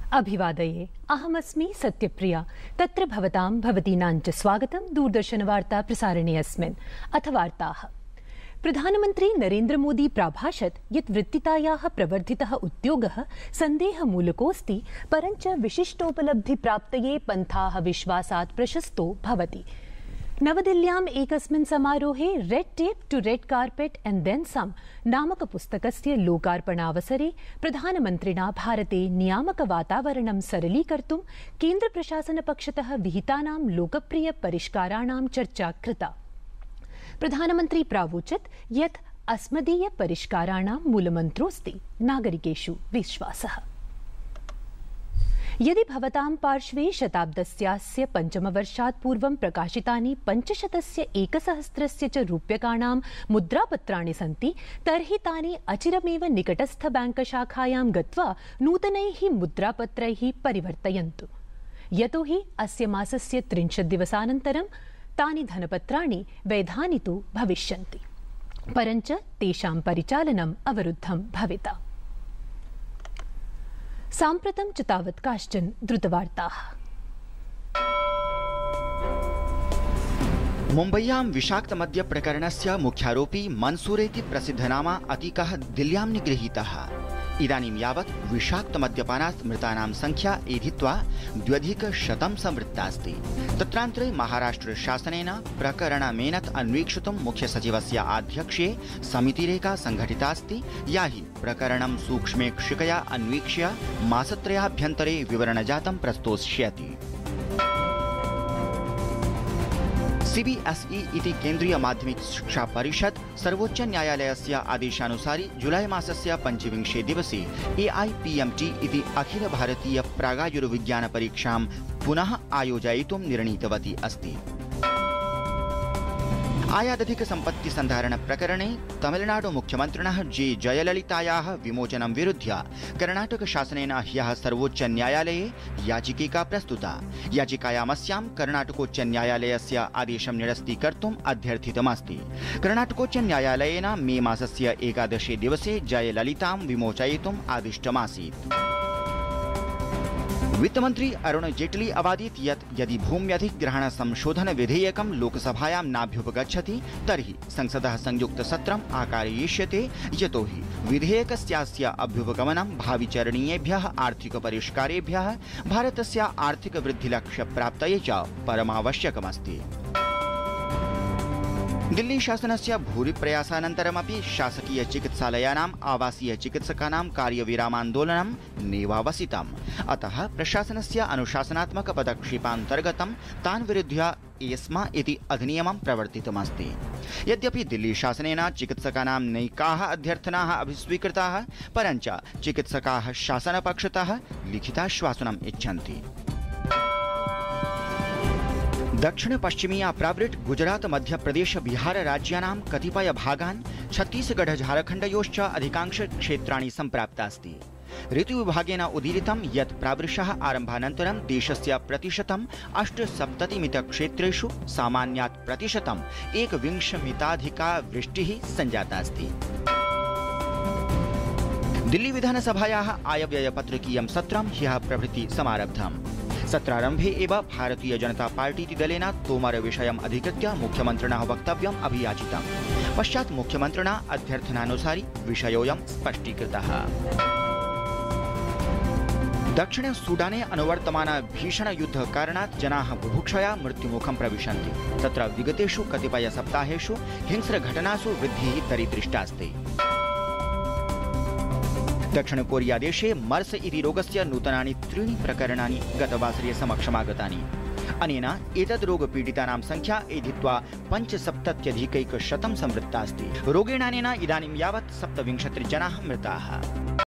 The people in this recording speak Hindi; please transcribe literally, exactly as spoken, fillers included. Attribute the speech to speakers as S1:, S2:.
S1: अभिवादये अहमस्मि सत्यप्रिया। तत्र भवतां भवतीनां च स्वागतं दूरदर्शनवार्ता प्रसारणे अस्मिन्। अथ वार्ताः। प्रधानमन्त्री नरेन्द्र मोदी प्राभाषत् यत् वृत्तितायाः प्रवर्धितः उद्योगः सन्देहमूलकोऽस्ति, परञ्च विशिष्टोपलब्धिप्राप्तये पन्थाः विश्वासात् प्रशस्तो भवति। नवदिल्ल्याम् एकस्मिन् समारोहे red tape to red carpet and then some नामक पुस्तकस्य लोकार्पणावसरे प्रधानमन्त्रिणा भारते नियामक वातावरणं सरलीकर्तुं केन्द्रप्रशासनपक्षतः विहितानां लोकप्रिय परिष्काराणां चर्चा कृता। प्रधानमन्त्री प्रावोचत् यत् अस्मदीय परिष्काराणां मूलमन्त्रोऽस्ति नागरिकेषु विश्वासः। यदि भवतां पार्श्वे शताब्दस्यास्य पञ्चमवर्षात् पूर्वं प्रकाशितानि पञ्चशतस्य एकसहस्रस्य च रूप्यकाणां मुद्रापत्राणि सन्ति, तर्हि तानि अचिरमेव निकटस्थ बैंकशाखायां गत्वा नूतनैः मुद्रापत्रैः परिवर्तयन्तु। यतोहि अस्य मासस्य त्रिंशत् दिवसानन्तरं तानि धनपत्राणि वैधानि तु भविष्यन्ति, परञ्च तेषां परिचालनम् अवरुद्धं भविता। साम्प्रतं च तावत् काश्चन द्रुतवार्ताः।
S2: मुम्बय्यां विषाक्त मद्य प्रकरणस्य मुख्यारोपी मंसूर इति प्रसिद्धनामा अतीकः दिल्ल्यां निगृहीतः। इदानीं यावत् विषाक्त मद्यपानात् मृतानां संख्या एधित्वा द्व्यधिकशतं संवृत्तास्ति। तत्रान्तरे महाराष्ट्र शासनेन प्रकरणमेनत् अन्वीक्षितुं मुख्यसचिवस्य आध्यक्ष्ये समितिरेका संघटितास्ति, या हि प्रकरणं सूक्ष्मेक्षिकया अन्वीक्ष्य मासत्रयाभ्यन्तरे विवरणजातं प्रस्तोष्यति। सीबीएसई इति केन्द्रीय माध्यमिक शिक्षा परिषद सर्वोच्च न्यायालयस्य आदेशानुसारि जुलाई मासस्य पञ्चविंशे दिवसे एआईपीएमटी इति अखिल भारतीय प्रागायुर्विज्ञान परीक्षां पुनः आयोजयितुं निर्णीतवती अस्ति। आयादधिक सम्पत्ति सन्धारण प्रकरणे तमिलनाडु मुख्यमन्त्रिणः जे जयललितायाः विमोचनं विरुध्य कर्णाटक शासनेन ह्यः सर्वोच्च न्यायालये याचिका प्रस्तुता। याचिकायामस्यां कर्णाटकोच्च न्यायालयस्य आदेशं निरस्तीकर्तुम् अध्यर्थितमस्ति। कर्णाटकोच्च न्यायालयेन मे मासस्य एकादशे दिवसे जयललितां विमोचयितुम् आदिष्टमासीत्। वित्तमन्त्री अरुण जेटली अवादीत् यत् यदि भूम्यधिग्रहण संशोधन विधेयकं लोकसभायां नाभ्युपगच्छति तर्हि संसदः संयुक्त सत्रम् आकारयिष्यते, यतोहि विधेयकस्यास्य अभ्युपगमनं भाविचरणीयेभ्यः आर्थिक परिष्कारेभ्यः भारतस्य आर्थिक वृद्धिलक्ष्यप्राप्तये च परमावश्यकमस्ति। दिल्ली शासनस्य भूरि प्रयासानन्तरमपि शासकीय चिकित्सालयानाम् आवासीय चिकित्सकानां कार्यविरामान्दोलनं नैवावसितम्। अतः प्रशासनस्य अनुशासनात्मक पदक्षेपान्तर्गतं तान् विरुध्य एस्मा इति अधिनियमं प्रवर्तितमस्ति। यद्यपि दिल्ली शासनेन चिकित्सकानां नैकाः अध्यर्थनाः अभिस्वीकृताः, परञ्च चिकित्सकाः शासनपक्षतः लिखिताश्वासनम् इच्छन्ति। दक्षिण पश्चिमीय प्रावृट् गुजरात मध्यप्रदेश बिहार राज्यानां कतिपय भागान् छत्तीसगढ़ झारखण्डयोश्च अधिकांश क्षेत्राणि सम्प्राप्तास्ति। ऋतुविभागेन उदीरितं यत् प्रावृषः आरम्भानन्तरं देशस्य प्रतिशतम् अष्टसप्ततिमित क्षेत्रेषु सामान्यात् प्रतिशतम् एकविंशमिताधिका वृष्टिः सञ्जातास्ति। दिल्ली विधानसभायाः आयव्ययपत्रकीयं सत्रं ह्यः प्रभृति समारब्धम्। सत्रारम्भे एव भारतीय जनता पार्टी दलेन तोमर विषयम् अधिकृत्य मुख्यमन्त्रिणः वक्तव्यम् अभियाचितम्। पश्चात् मुख्यमन्त्रिणा अध्यर्थनानुसारि विषयोऽयं स्पष्टीकृतः। दक्षिण सूडाने अनुवर्तमान भीषण युद्ध कारणात् जनाः बुभुक्षया मृत्युमुखं प्रविशन्ति। तत्र विगतेषु कतिपय सप्ताहेषु हिंस्र घटनासु वृद्धिः दरीदृष्टास्ति। दक्षिण कोरिया देशे मर्स इति रोगस्य नूतनानि त्रीणि प्रकरणानि गतवासरे समक्षमागतानि। अनेन एतद् रोगपीडितानां संख्या एधित्वा पञ्चसप्तत्यधिकैकशतं संवृत्तास्ति। रोगेणानेन इदानीं यावत् सप्तविंशतिर्जनाः मृताः।